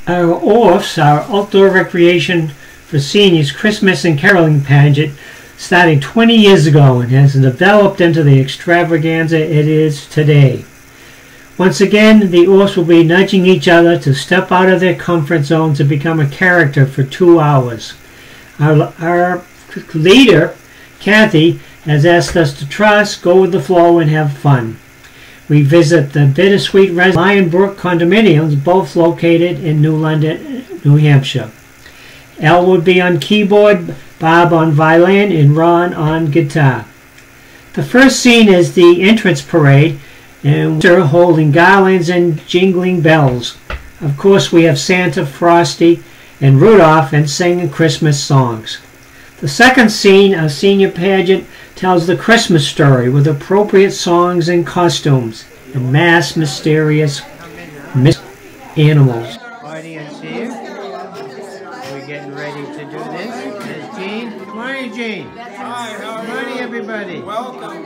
Our ORFS, our Outdoor Recreation for Seniors Christmas and Caroling Pageant, starting 20 years ago and has developed into the extravaganza it is today. Once again, the ORFS will be nudging each other to step out of their comfort zone to become a character for 2 hours. Our leader, Kathy, has asked us to trust, go with the flow, and have fun. We visit the Bittersweet Residence, Lyon Brook Condominiums, both located in New London, New Hampshire. Elle would be on keyboard, Barb on violin, and Ron on guitar. The first scene is the entrance parade, and we're holding garlands and jingling bells. Of course, we have Santa, Frosty, and Rudolph, and singing Christmas songs. The second scene, a senior pageant, tells the Christmas story with appropriate songs and costumes and mass mysterious animals. Audience here. We're getting ready to do this. There's Jean. Good morning, Jean. Hi, how are you? Good morning, everybody. Welcome.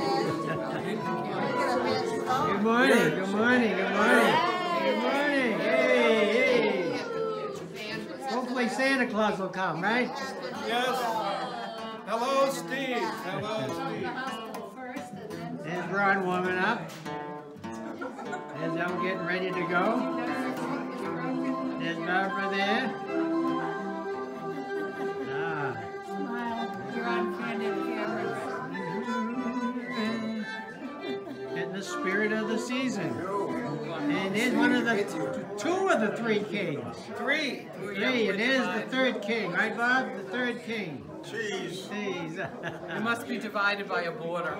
Good morning, good morning, good morning. Good morning. Hey, hey. Hopefully Santa Claus will come, right? Yes. Hello, Steve. Hello, Steve. There's Ron warming up. There's Elle getting ready to go. There's Barbara there. Ah. Smile. You're on candid camera. In the spirit of the season. And there's one of the two of the three kings. Three. It is the third king, right, Bob? The third king. Jeez. Jeez. It must be divided by a border.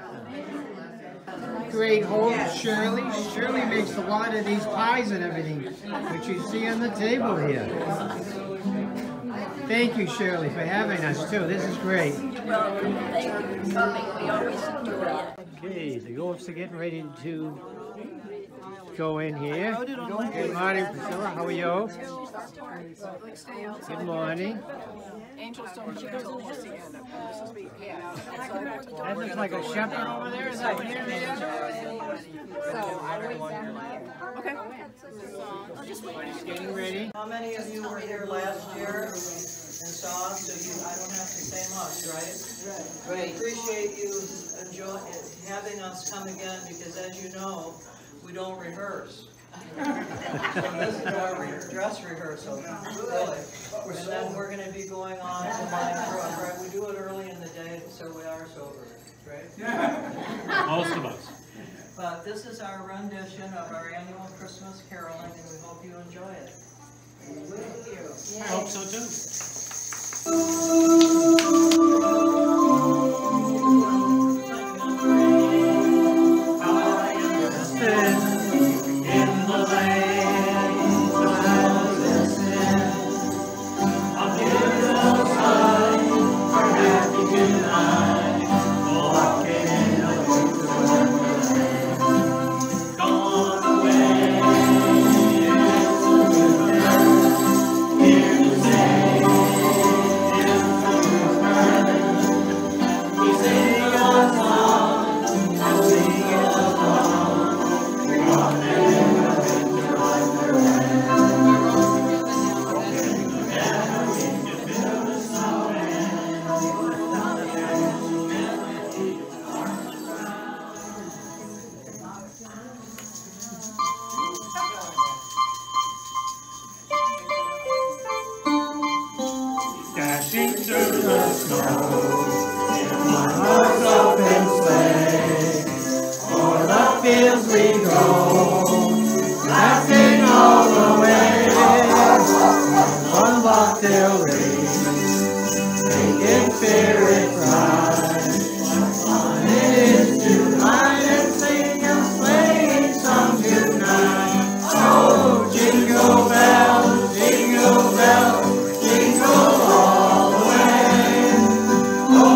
Great host, Shirley. Shirley makes a lot of these pies and everything, which you see on the table here. Thank you, Shirley, for having us, too. This is great. Thank you for coming. We always enjoy it. Okay, the ORFS are getting ready to go in here. Good morning, Priscilla. How are you? Good morning. Angels don't share till once again. That looks like a shepherd over there. Is that what you're doing? So I wait down here. Okay. Getting ready. How many of you were here last year and saw us, so I don't have to say much, right? Right. We appreciate you having us come again because, as you know, we don't rehearse. So this is our dress rehearsal, really. And then we're going to be going on to Lyon Brook, right? We do it early in the day, so we are sober, right? Most of us. But this is our rendition of our annual Christmas caroling, and we hope you enjoy it. I hope so too. Dashing through the snow in my heart's open sleigh, o'er the fields we go, laughing all the way. One bobtail ring, making spirits rise. On it is to ride and sing a sleighing song tonight. Oh, jingle bells, jingle bells, jingle all the way.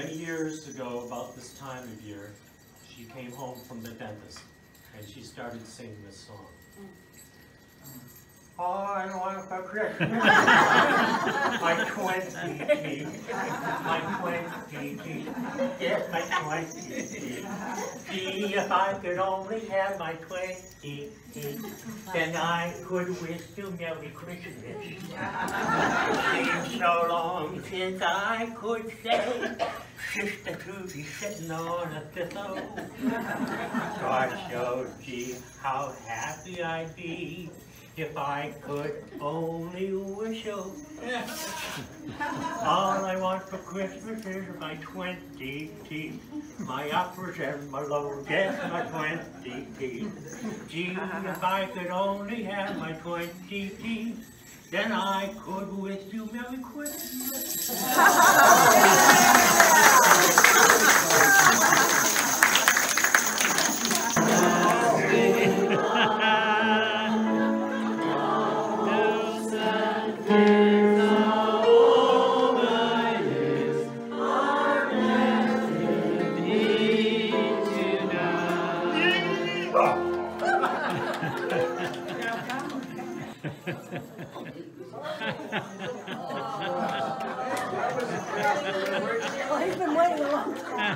Many years ago, about this time of year, she came home from the dentist and she started singing this song. All I want for Christmas, my 20 teeth, my 20 teeth, yes, my 20 teeth. Gee, if I could only have my 20 teeth, then I could wish you Merry Christmas. It's been so long since I could say, Sister Trudy sitting on a pillow. Gosh, oh gee, how happy I'd be if I could only wish you. All I want for Christmas is my 20 teeth, my uppers and my lowers, yes, my 20 teeth. Gee, if I could only have my 20 teeth, then I could wish you Merry Christmas. He's been waiting a long time.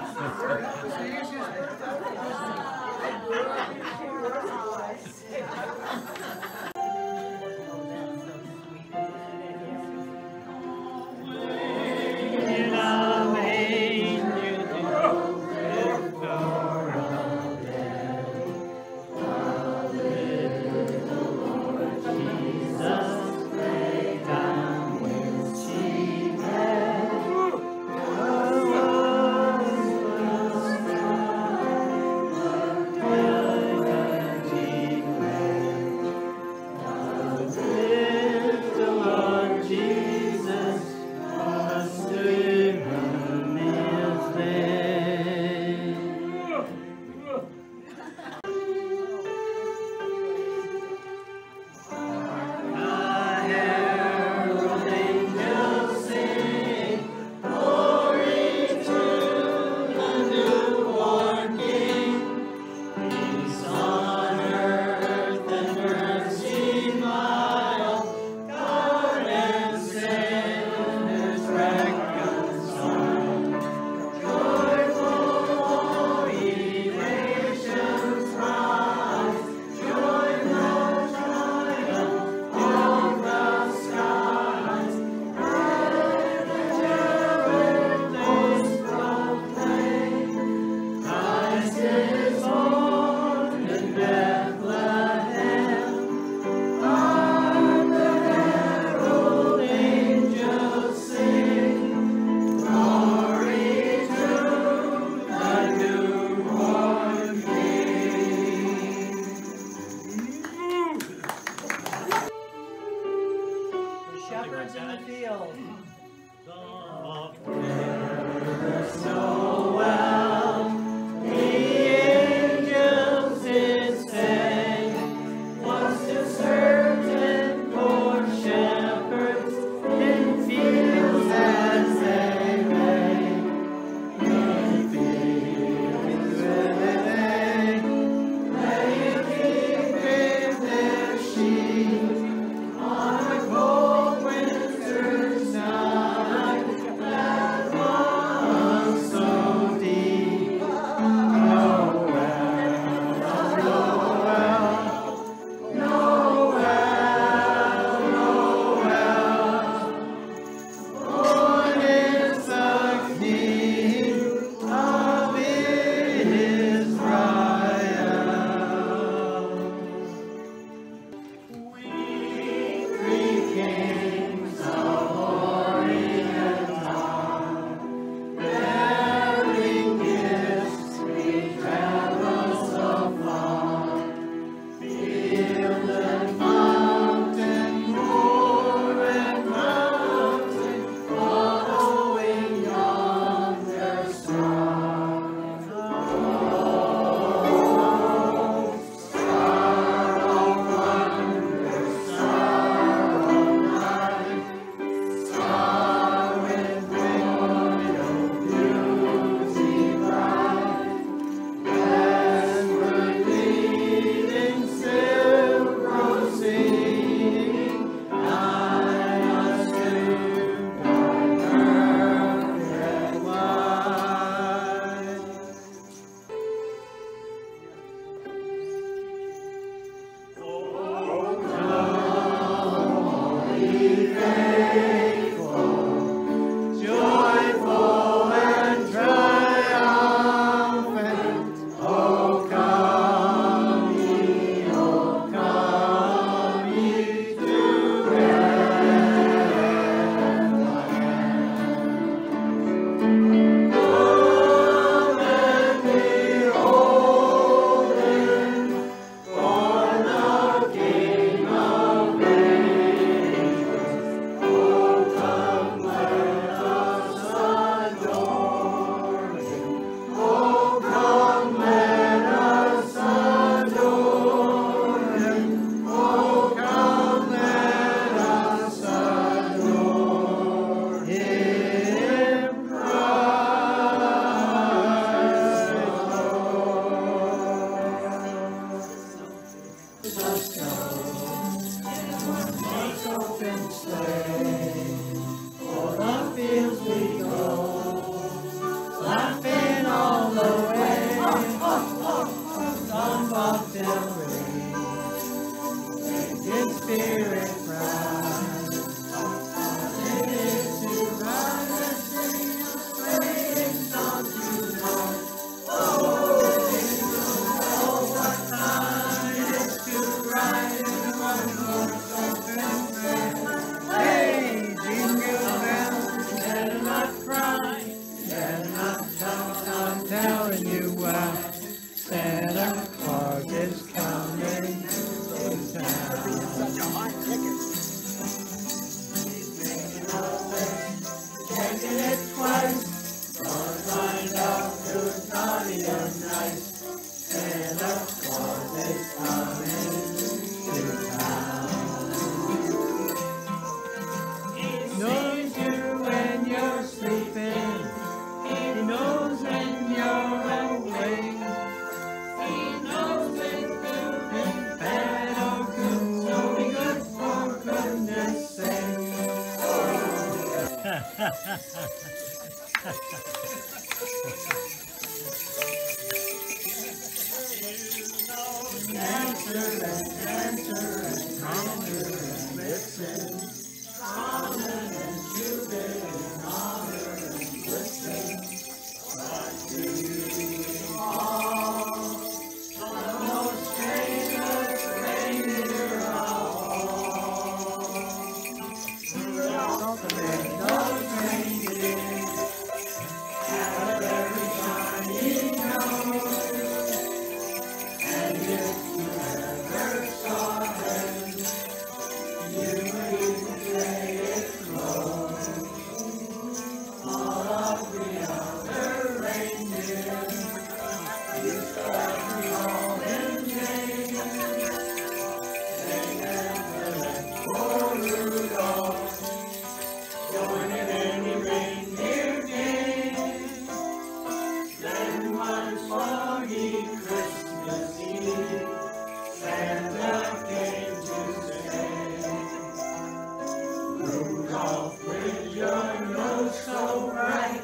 Rudolph, with your nose so bright,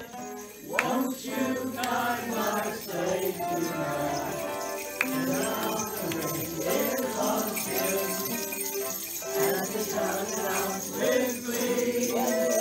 won't you guide my sleigh tonight? And now the reindeer on cue, as they shout it out with glee.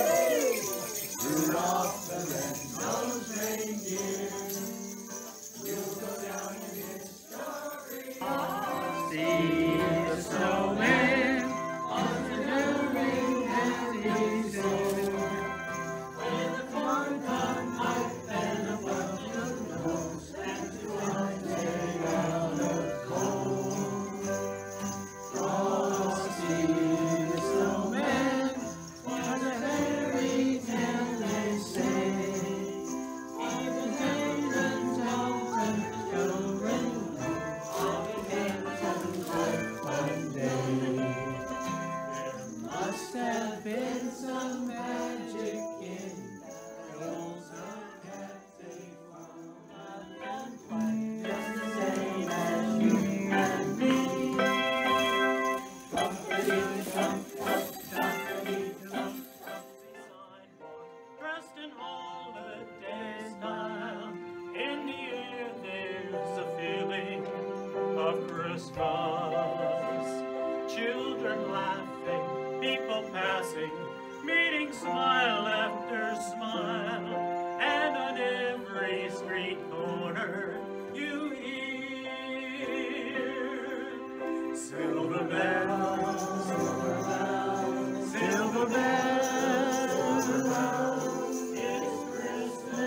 Rudolph the red-nosed reindeer, you'll go down in history. See the snowman on the ring and he's in. With a corn cob pipe and a bunch of nose, and to one day out of cold. Frosty the snowman was a fairy tale, they say. Even maidens often children all became sunshine one day. There must have been some magic in those cats they found and quite just the same as you and me. Thumpity-thump, thumpity-thump, dressed in holiday style. In the air there's a feeling of Christmas. Children laughing, people passing, meeting smile after smile, and on every street corner you hear silver bells, silver bells, silver bells, silver bells. It's Christmas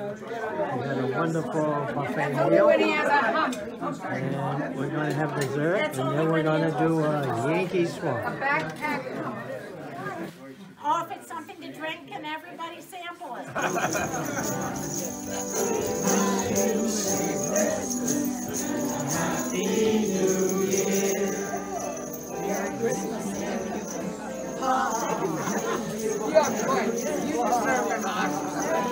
We had a wonderful buffet meal. And we're going to have dessert, and then we're going to do a Yankee Swamp. Oh, if it's something to drink, can everybody sample it? Happy New Year. Merry Christmas. You're good. You deserve an Oscar.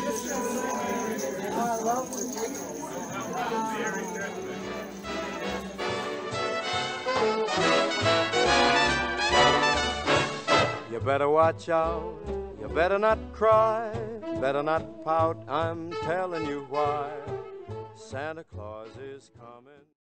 You better watch out, you better not cry, better not pout, I'm telling you why. Santa Claus is coming.